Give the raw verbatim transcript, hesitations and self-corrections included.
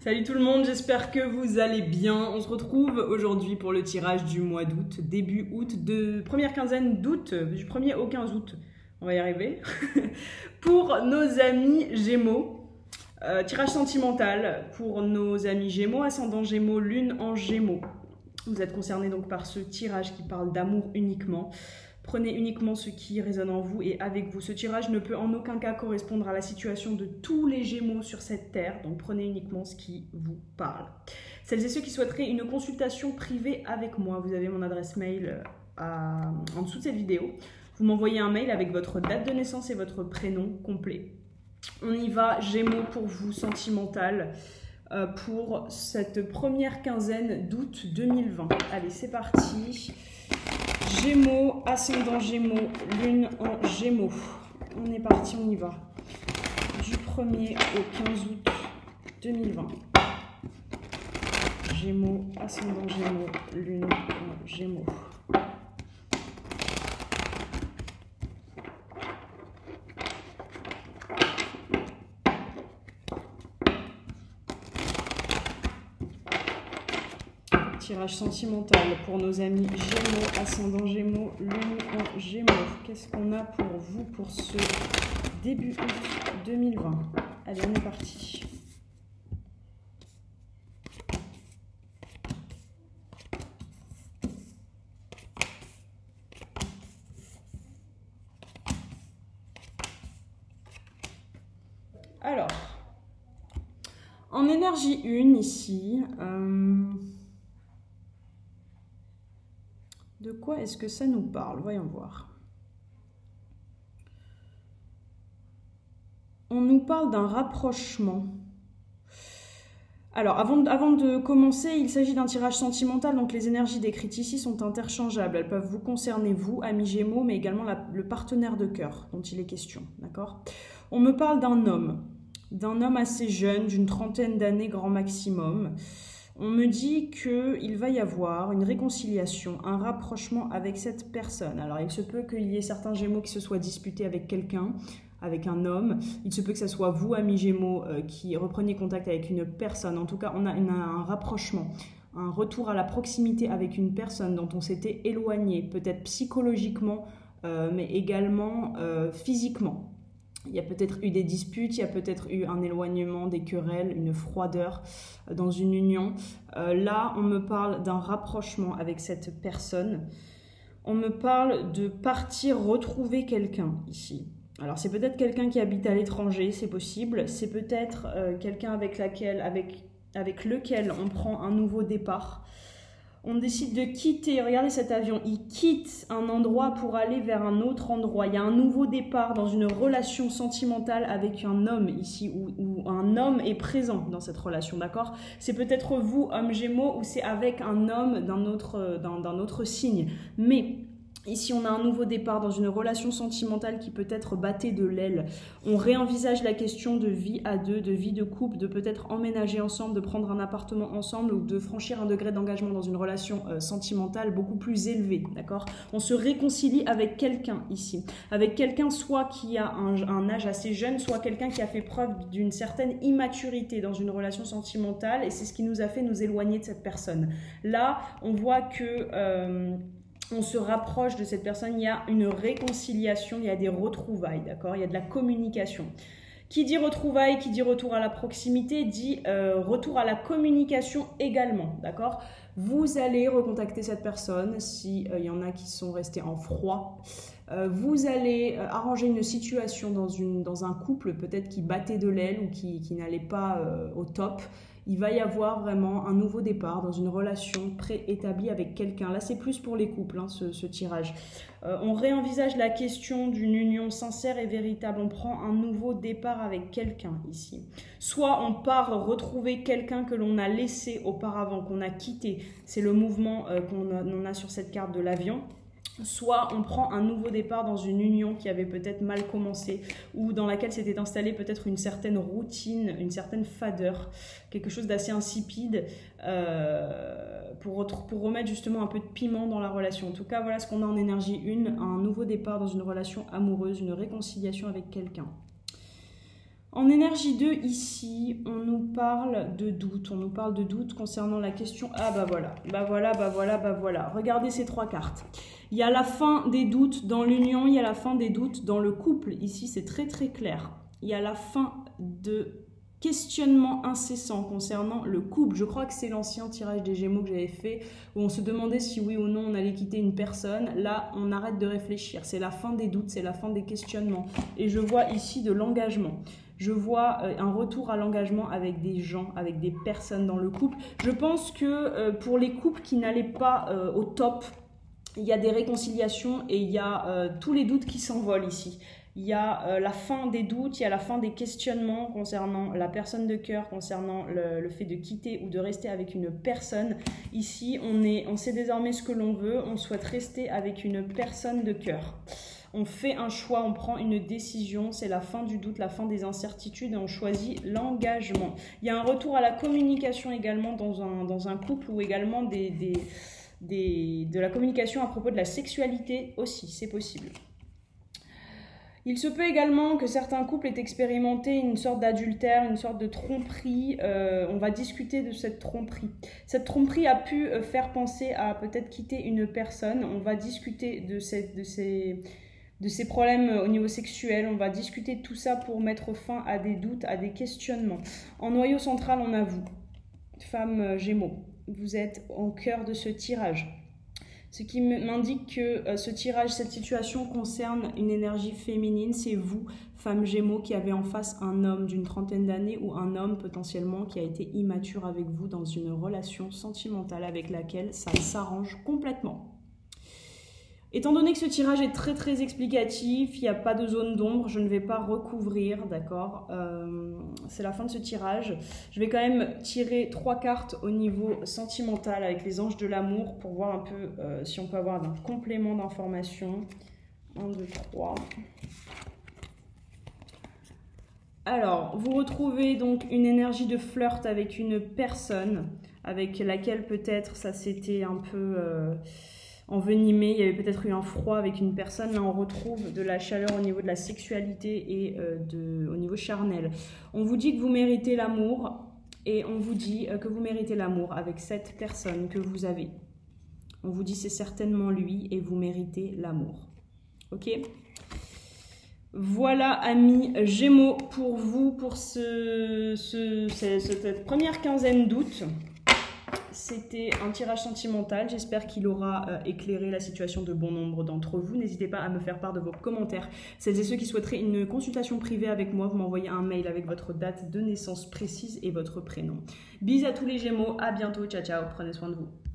Salut tout le monde, j'espère que vous allez bien. On se retrouve aujourd'hui pour le tirage du mois d'août, début août, de première quinzaine d'août, du premier au quinze août, on va y arriver, pour nos amis Gémeaux. Euh, tirage sentimental pour nos amis Gémeaux, ascendant Gémeaux, lune en Gémeaux. Vous êtes concernés donc par ce tirage qui parle d'amour uniquement. Prenez uniquement ce qui résonne en vous et avec vous. Ce tirage ne peut en aucun cas correspondre à la situation de tous les Gémeaux sur cette terre, donc prenez uniquement ce qui vous parle. Celles et ceux qui souhaiteraient une consultation privée avec moi, vous avez mon adresse mail à... en dessous de cette vidéo. Vous m'envoyez un mail avec votre date de naissance et votre prénom complet. On y va, Gémeaux pour vous, sentimental, euh, pour cette première quinzaine d'août deux mille vingt. Allez, c'est parti. Gémeaux, ascendant Gémeaux, lune en Gémeaux. On est parti, on y va. Du premier au quinze août deux mille vingt. Gémeaux, ascendant Gémeaux, lune en Gémeaux. Tirage sentimental pour nos amis Gémeaux, ascendant Gémeaux, lune en Gémeaux. Qu'est-ce qu'on a pour vous pour ce début août deux mille vingt? Allez, on est parti. Alors, en énergie un ici, euh, de quoi est-ce que ça nous parle? Voyons voir. On nous parle d'un rapprochement. Alors, avant de, avant de commencer, il s'agit d'un tirage sentimental, donc les énergies décrites ici sont interchangeables. Elles peuvent vous concerner, vous, amis Gémeaux, mais également la, le partenaire de cœur dont il est question, d'accord? On me parle d'un homme, d'un homme assez jeune, d'une trentaine d'années grand maximum. On me dit qu'il va y avoir une réconciliation, un rapprochement avec cette personne. Alors, il se peut qu'il y ait certains Gémeaux qui se soient disputés avec quelqu'un, avec un homme. Il se peut que ce soit vous, amis Gémeaux, euh, qui repreniez contact avec une personne. En tout cas, on a, une, un rapprochement, un retour à la proximité avec une personne dont on s'était éloigné, peut-être psychologiquement, euh, mais également euh, physiquement. Il y a peut-être eu des disputes, il y a peut-être eu un éloignement, des querelles, une froideur dans une union. Euh, là, on me parle d'un rapprochement avec cette personne. On me parle de partir retrouver quelqu'un ici. Alors, c'est peut-être quelqu'un qui habite à l'étranger, c'est possible. C'est peut-être euh, quelqu'un avec, laquelle, avec, avec lequel on prend un nouveau départ. On décide de quitter, regardez cet avion, il quitte un endroit pour aller vers un autre endroit. Il y a un nouveau départ dans une relation sentimentale avec un homme ici, où, où un homme est présent dans cette relation, d'accord? C'est peut-être vous, homme Gémeaux, ou c'est avec un homme d'un autre, d'un, d'un autre signe. Mais ici, on a un nouveau départ dans une relation sentimentale qui peut-être battait de l'aile. On réenvisage la question de vie à deux, de vie de couple, de peut-être emménager ensemble, de prendre un appartement ensemble ou de franchir un degré d'engagement dans une relation euh, sentimentale beaucoup plus élevé, d'accord? On se réconcilie avec quelqu'un ici. Avec quelqu'un soit qui a un, un âge assez jeune, soit quelqu'un qui a fait preuve d'une certaine immaturité dans une relation sentimentale et c'est ce qui nous a fait nous éloigner de cette personne. Là, on voit que... Euh, on se rapproche de cette personne, il y a une réconciliation, il y a des retrouvailles, d'accord? Il y a de la communication. Qui dit retrouvailles, qui dit retour à la proximité, dit euh, retour à la communication également, d'accord? Vous allez recontacter cette personne s'il euh, y en a qui sont restés en froid. Euh, vous allez euh, arranger une situation dans, une, dans un couple peut-être qui battait de l'aile ou qui, qui n'allait pas euh, au top. Il va y avoir vraiment un nouveau départ dans une relation préétablie avec quelqu'un. Là, c'est plus pour les couples, hein, ce, ce tirage. Euh, on réenvisage la question d'une union sincère et véritable. On prend un nouveau départ avec quelqu'un ici. Soit on part retrouver quelqu'un que l'on a laissé auparavant, qu'on a quitté. C'est le mouvement euh, qu'on a, on a sur cette carte de l'avion. Soit on prend un nouveau départ dans une union qui avait peut-être mal commencé ou dans laquelle s'était installée peut-être une certaine routine, une certaine fadeur, quelque chose d'assez insipide euh, pour, pour remettre justement un peu de piment dans la relation. En tout cas, voilà ce qu'on a en énergie un, un nouveau départ dans une relation amoureuse, une réconciliation avec quelqu'un. En énergie deux, ici, on nous parle de doute. On nous parle de doute concernant la question... Ah bah voilà, bah voilà, bah voilà, bah voilà. Regardez ces trois cartes. Il y a la fin des doutes dans l'union, il y a la fin des doutes dans le couple. Ici, c'est très très clair. Il y a la fin de questionnement incessant concernant le couple. Je crois que c'est l'ancien tirage des Gémeaux que j'avais fait, où on se demandait si oui ou non on allait quitter une personne. Là, on arrête de réfléchir. C'est la fin des doutes, c'est la fin des questionnements. Et je vois ici de l'engagement. Je vois un retour à l'engagement avec des gens, avec des personnes dans le couple. Je pense que pour les couples qui n'allaient pas au top, il y a des réconciliations et il y a tous les doutes qui s'envolent ici. Il y a euh, la fin des doutes, il y a la fin des questionnements concernant la personne de cœur, concernant le, le fait de quitter ou de rester avec une personne. Ici, on, est, on sait désormais ce que l'on veut, on souhaite rester avec une personne de cœur. On fait un choix, on prend une décision, c'est la fin du doute, la fin des incertitudes et on choisit l'engagement. Il y a un retour à la communication également dans un, dans un couple ou également des, des, des, de la communication à propos de la sexualité aussi, c'est possible. Il se peut également que certains couples aient expérimenté une sorte d'adultère, une sorte de tromperie. Euh, on va discuter de cette tromperie. Cette tromperie a pu faire penser à peut-être quitter une personne. On va discuter de, cette, de, ces, de ces problèmes au niveau sexuel. On va discuter de tout ça pour mettre fin à des doutes, à des questionnements. En noyau central, on a vous, femme Gémeaux. Vous êtes au cœur de ce tirage. Ce qui m'indique que euh, ce tirage, cette situation concerne une énergie féminine. C'est vous, femme Gémeaux, qui avez en face un homme d'une trentaine d'années ou un homme potentiellement qui a été immature avec vous dans une relation sentimentale avec laquelle ça s'arrange complètement. Étant donné que ce tirage est très très explicatif, il n'y a pas de zone d'ombre, je ne vais pas recouvrir, d'accord, euh, c'est la fin de ce tirage. Je vais quand même tirer trois cartes au niveau sentimental avec les anges de l'amour pour voir un peu euh, si on peut avoir un complément d'information. un, deux, trois. Alors, vous retrouvez donc une énergie de flirt avec une personne avec laquelle peut-être ça s'était un peu... Euh, envenimé, il y avait peut-être eu un froid avec une personne. Là, on retrouve de la chaleur au niveau de la sexualité et euh, de, au niveau charnel. On vous dit que vous méritez l'amour et on vous dit euh, que vous méritez l'amour avec cette personne que vous avez. On vous dit c'est certainement lui et vous méritez l'amour. Ok ? Voilà, amis Gémeaux, pour vous, pour ce, ce, ce, cette première quinzaine d'août. C'était un tirage sentimental, j'espère qu'il aura euh, éclairé la situation de bon nombre d'entre vous. N'hésitez pas à me faire part de vos commentaires. Celles et ceux qui souhaiteraient une consultation privée avec moi, vous m'envoyez un mail avec votre date de naissance précise et votre prénom. Bisous à tous les Gémeaux, à bientôt, ciao ciao, prenez soin de vous.